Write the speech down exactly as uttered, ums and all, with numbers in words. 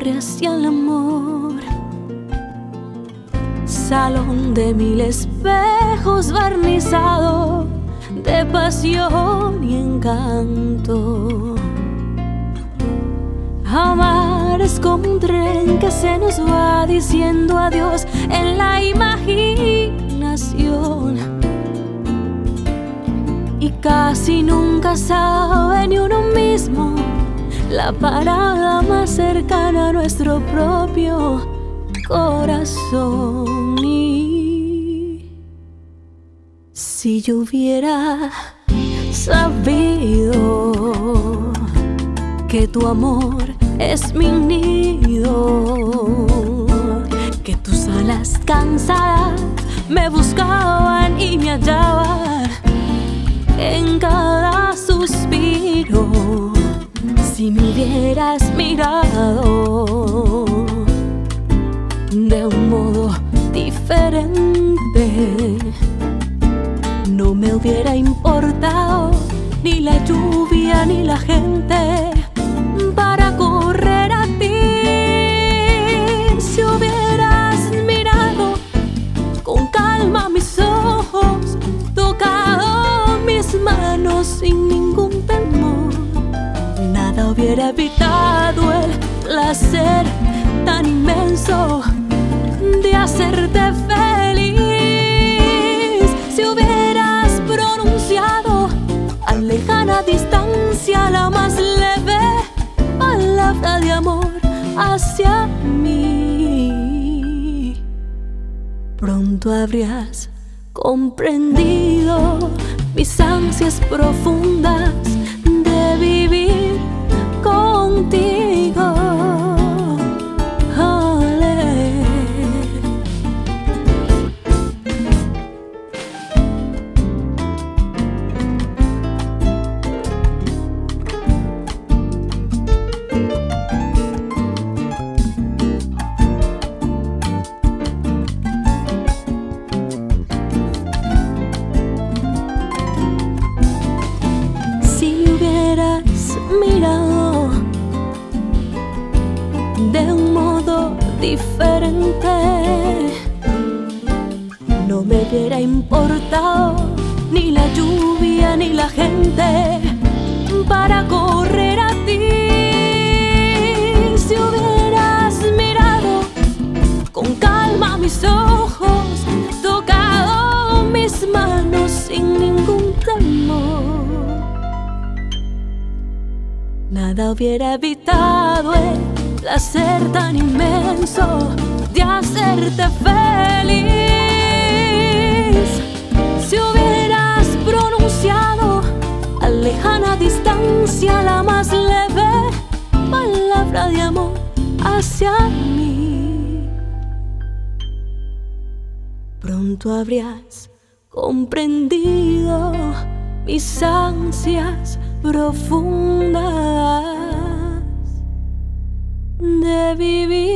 corre hacia el amor. Salón de mil espejos barnizado de pasión y encanto. Amar es como un tren que se nos va diciendo adiós en la imaginación, y casi nunca sabe ni uno mismo la parada más cercana a nuestro propio corazón. Y si yo hubiera sabido que tu amor es mi nido, que tus alas cansadas me buscaban y me hallaban en cada suspiro, si me hubieras mirado de un modo diferente, no me hubiera importado ni la lluvia ni la gente para correr a ti. Si hubieras mirado con calma mis ojos, tocado mis manos sin ningún temor, nada hubiera evitado el placer tan inmenso de hacerte feliz. Si hubieras pronunciado a lejana distancia la más leve palabra de amor hacia mí, pronto habrías comprendido mis ansias profundas de vivir contigo. Olé. Mirado de un modo diferente, no me hubiera importado ni la lluvia ni la gente para correr a ti. Si hubieras mirado con calma mis ojos, tocado mis manos sin ningún temor, nada hubiera evitado el placer tan inmenso de hacerte feliz. Si hubieras pronunciado a lejana distancia la más leve palabra de amor hacia mí, pronto habrías comprendido mis ansias profundas de vivir